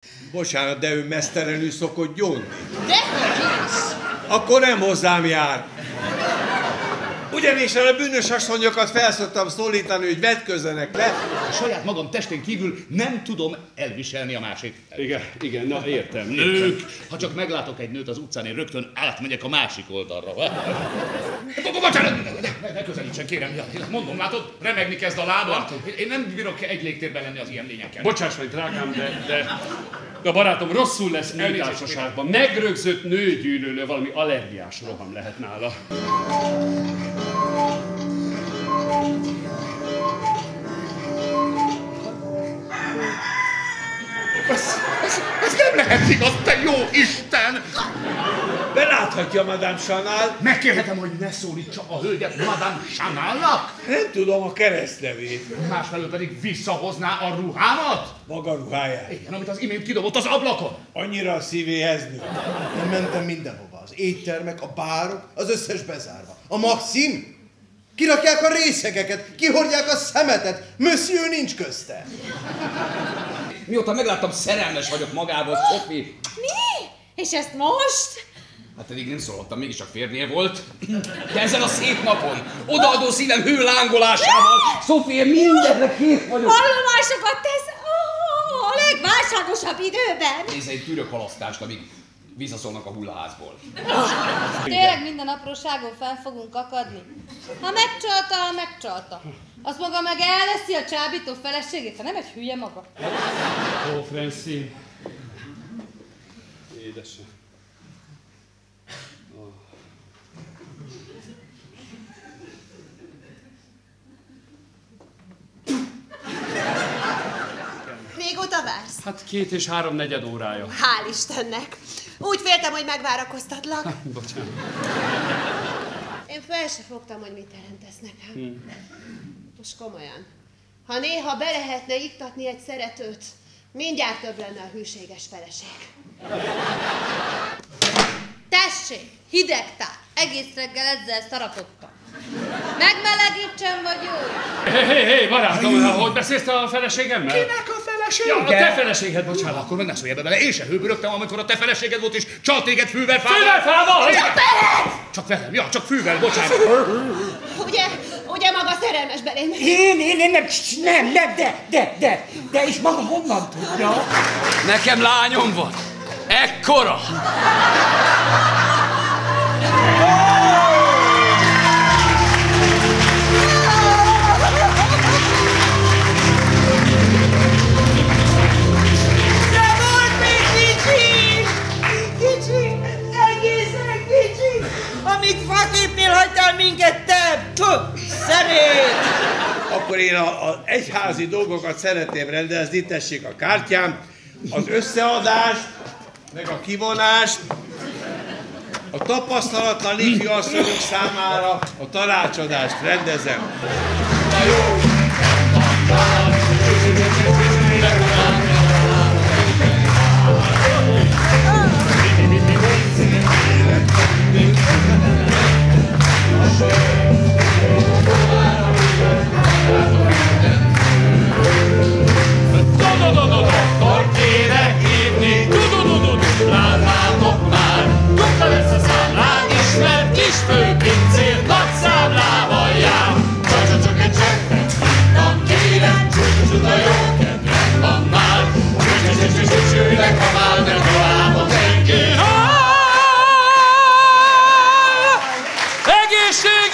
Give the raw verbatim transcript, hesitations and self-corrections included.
Bocsánat, de ő mesztelenül szokott gyónni. Dehogy is! Akkor nem hozzám jár. Ugyanis a bűnös asszonyokat felszoktam szólítani, hogy vetközzenek le. A saját magam testén kívül nem tudom elviselni a másik. Igen, igen, na értem. Nők! Ha csak meglátok egy nőt az utcán, én rögtön átmegyek a másik oldalra. Bocsánat! Ne, ne közelítsen, kérem. Mondom, látod? Remegni kezd a lábam. Én nem bírok egy légtérben lenni az ilyen lényekkel. Bocsáss meg, drágám, de, de, de a barátom rosszul lesz nőtársaságban. Megrögzött nőgyűlölő, valami allergiás roham lehet nála. Ez, ez, ez nem lehet igaz, te jó Isten! Beláthatja Madame Chanal. Megkérhetem, hogy ne szólítsa a hölgyet Madame Chanalnak? Nem tudom a keresztnevét. Másfelől pedig visszahozná a ruhámat? Maga ruháját. Igen, amit az imént kidobott az ablakon. Annyira a szívéhez nő. Én mentem mindenhova. Az éttermek, a bárok, az összes bezárva. A Maxim? Kirakják a részegeket, kihordják a szemetet. Monsieur nincs közte. Mióta megláttam, szerelmes vagyok magából, Sophie. Mi? És ezt most? Hát eddig nem szólottam, mégiscsak férnél volt. De ezen a szép napon, odaadó szívem hőlángolásával, Sophie, mindenre kész vagyok. Vallomásokat tesz oh, a legválságosabb időben. Nézd, egy tűrök halasztást, amíg visszaszólnak a hullaházból. Tényleg minden apróságon fel fogunk akadni. Ha megcsalta, megcsalta. Azt maga meg elveszi a csábító feleségét, ha nem egy hülye maga. Ó, Francie. Édesem. Oh. Régóta vársz? Hát két és három negyed órája. Hál' Istennek. Úgy féltem, hogy megvárakoztatlak. Bocsánat. Én fel se fogtam, hogy mit teremtesz nekem. Hmm. Most komolyan. Ha néha be lehetne iktatni egy szeretőt, mindjárt több lenne a hűséges feleség. Tessék, hideg tár. Egész reggel ezzel szarapottam. Megmelegítsen, vagy jó? Hé, hé, hé, barátom, hogy beszélsz a feleségemmel? Kinek a felesége? Ja, a te feleséged, bocsánat. Akkor meg ne szólj ebbe bele, én se hőbörögtem, amikor a te feleséged volt, és csalt téged fűvel, fával. Fűvel, fával! Csak veled! Csak velem, ja, csak fűvel, bocsánat. Ugye, ugye maga szerelmes belém? Én, én, én nem, nem, nem, de, de, de, de, és maga honnan tudja? Nekem lányom van. Ekkora. Amíg faképnél hagytál minket, te szemét! Akkor én az egyházi dolgokat szeretném rendezni, tessék a kártyám, az összeadást, meg a kivonást, a tapasztalatlan ifjú asszonyok számára a tanácsadást rendezem. Egészség!